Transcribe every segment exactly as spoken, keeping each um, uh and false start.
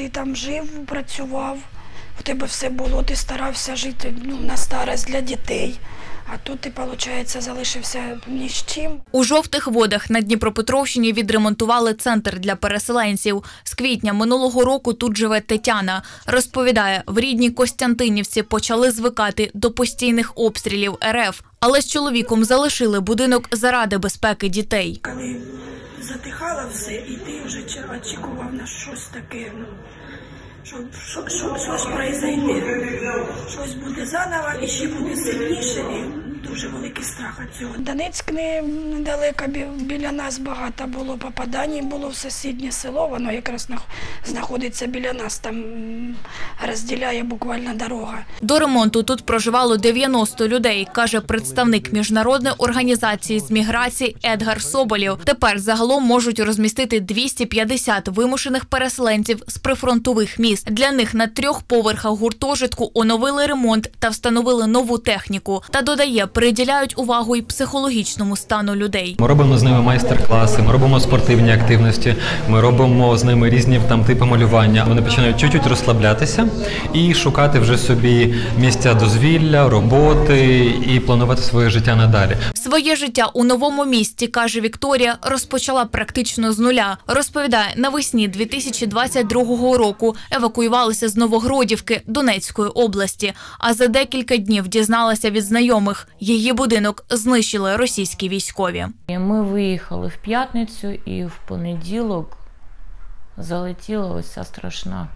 ти там жив, працював, у тебе все було, ти старався жити, ну, на старість для дітей. А тут ти, виходить, залишився ні з чим. У Жовтих Водах на Дніпропетровщині відремонтували центр для переселенців. З квітня минулого року тут живе Тетяна. Розповідає, в рідній Костянтинівці почали звикати до постійних обстрілів ер еф. Але з чоловіком залишили будинок заради безпеки дітей. Коли затихало все, і ти вже очікував на щось таке, ну, що, що, що, щось пройде, щось буде заново і ще буде сильніше, і дуже великий страх від цього. Донецьк не, недалеко, біля нас багато було попадань, було в сусіднє село, воно якраз знаходиться біля нас, там розділяє буквально дорога. До ремонту тут проживало дев'яносто людей, каже представник міжнародної організації з міграції Едгар Соболєв. Тепер загалом можуть розмістити двісті п'ятдесят вимушених переселенців з прифронтових міст. Для них на трьох поверхах гуртожитку оновили ремонт та встановили нову техніку. Та додає, приділяють увагу і психологічному стану людей. Ми робимо з ними майстер-класи, ми робимо спортивні активності, ми робимо з ними різні там типи малювання. Вони починають чуть-чуть розслаблятися і шукати вже собі місця дозвілля, роботи і планувати своє життя надалі. Своє життя у новому місті, каже Вікторія, розпочала практично з нуля. Розповідає, навесні дві тисячі двадцять другого року евакуювалися з Новогродівки Донецької області, а за декілька днів дізналася від знайомих – її будинок знищили російські військові. Ми виїхали в п'ятницю і в понеділок залетіла ось ця страшна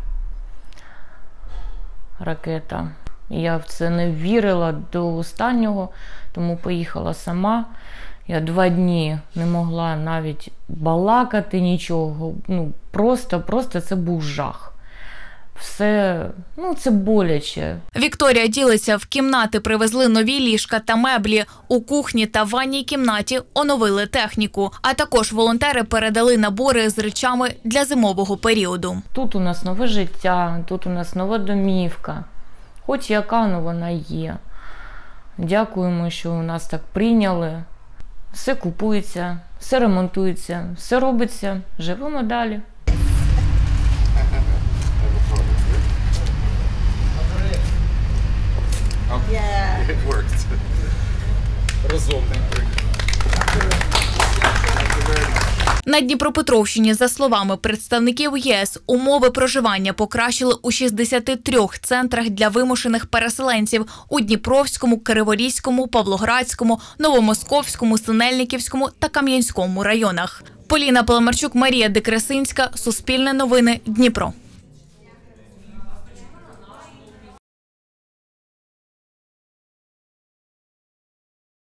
ракета. Я в це не вірила до останнього, тому поїхала сама. Я два дні не могла навіть балакати нічого. Ну, просто, просто це був жах. Все, ну, це боляче. Вікторія ділиться, в кімнати привезли нові ліжка та меблі. У кухні та ванній кімнаті оновили техніку. А також волонтери передали набори з речами для зимового періоду. Тут у нас нове життя, тут у нас нова домівка. Хоч яка, але вона є. Дякуємо, що у нас так прийняли. Все купується, все ремонтується, все робиться. Живемо далі. Yeah. It worked. На Дніпропетровщині, за словами представників ЄС, умови проживання покращили у шістдесяти трьох центрах для вимушених переселенців у Дніпровському, Криворізькому, Павлоградському, Новомосковському, Синельниківському та Кам'янському районах. Поліна Паламарчук, Марія Декрасинська, Суспільне новини, Дніпро.